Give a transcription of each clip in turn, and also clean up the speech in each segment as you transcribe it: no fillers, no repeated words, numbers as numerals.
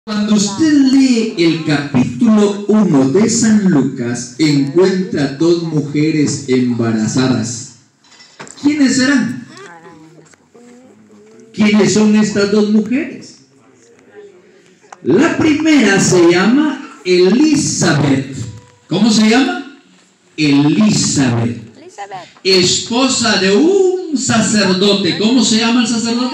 Cuando usted lee el capítulo 1 de San Lucas, encuentra dos mujeres embarazadas. ¿Quiénes serán? ¿Quiénes son estas dos mujeres? La primera se llama Elizabeth. ¿Cómo se llama? Elizabeth. Esposa de un sacerdote. ¿Cómo se llama el sacerdote?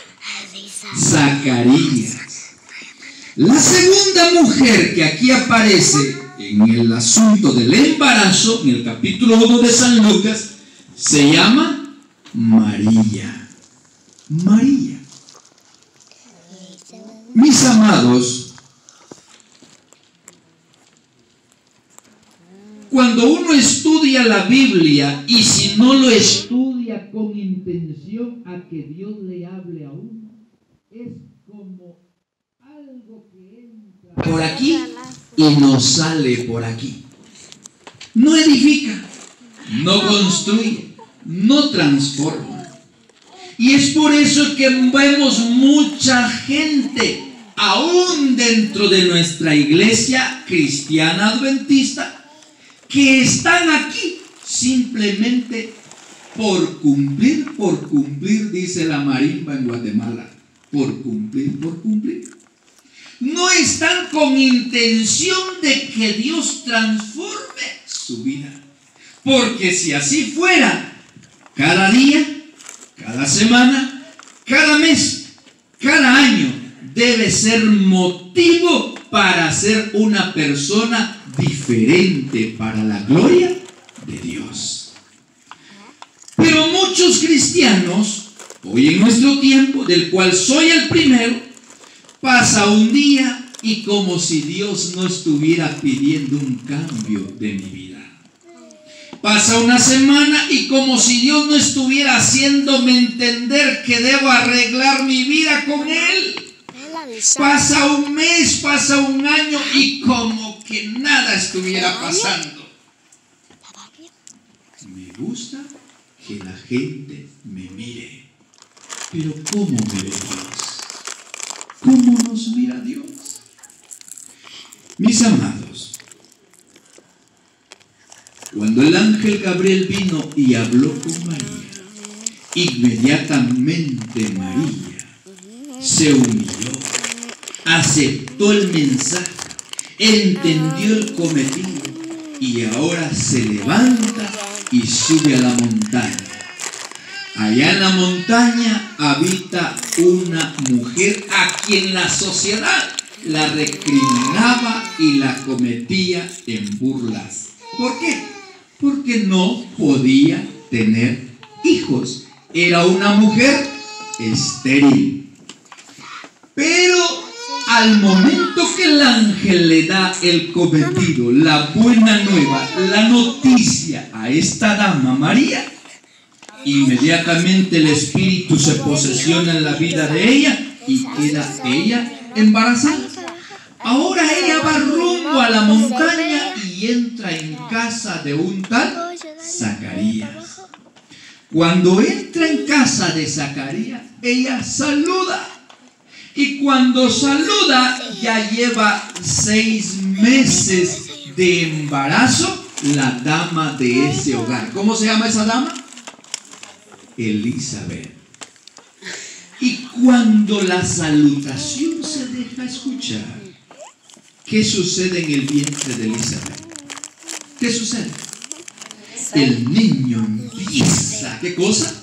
Zacarías. La segunda mujer que aquí aparece en el asunto del embarazo, en el capítulo 1 de San Lucas, se llama María. María. Mis amados, cuando uno estudia la Biblia y si no lo estudia con intención a que Dios le hable a uno, es como algo que entra por aquí y no sale por aquí. No edifica, no construye, no transforma. Y es por eso que vemos mucha gente, aún dentro de nuestra iglesia cristiana adventista, que están aquí simplemente por cumplir, dice la marimba en Guatemala. Por cumplir. No están con intención de que Dios transforme su vida. Porque si así fuera, cada día, cada semana, cada mes, cada año debe ser motivo para ser una persona diferente para la gloria de Dios. Pero muchos cristianos, hoy en nuestro tiempo, del cual soy el primero, pasa un día y como si Dios no estuviera pidiendo un cambio de mi vida. Pasa una semana y como si Dios no estuviera haciéndome entender que debo arreglar mi vida con Él. Pasa un mes, pasa un año y como que nada estuviera pasando. Me gusta que la gente me mire. Pero ¿cómo me ve Dios? ¿Cómo nos mira Dios? Mis amados, cuando el ángel Gabriel vino y habló con María, inmediatamente María se humilló, aceptó el mensaje, entendió el cometido y ahora se levanta y sube a la montaña. Allá en la montaña habita una mujer a quien la sociedad la recriminaba y la cometía en burlas. ¿Por qué? Porque no podía tener hijos. Era una mujer estéril. Pero al momento que el ángel le da el cometido, la buena nueva, la noticia a esta dama María, inmediatamente el espíritu se posesiona en la vida de ella y queda ella embarazada. Ahora ella va rumbo a la montaña y entra en casa de un tal Zacarías. Cuando entra en casa de Zacarías, ella saluda. Y cuando saluda, ya lleva 6 meses de embarazo la dama de ese hogar. ¿Cómo se llama esa dama? Elizabeth. Y cuando la salutación se deja escuchar, ¿qué sucede en el vientre de Elizabeth? ¿Qué sucede? El niño empieza, ¿qué cosa?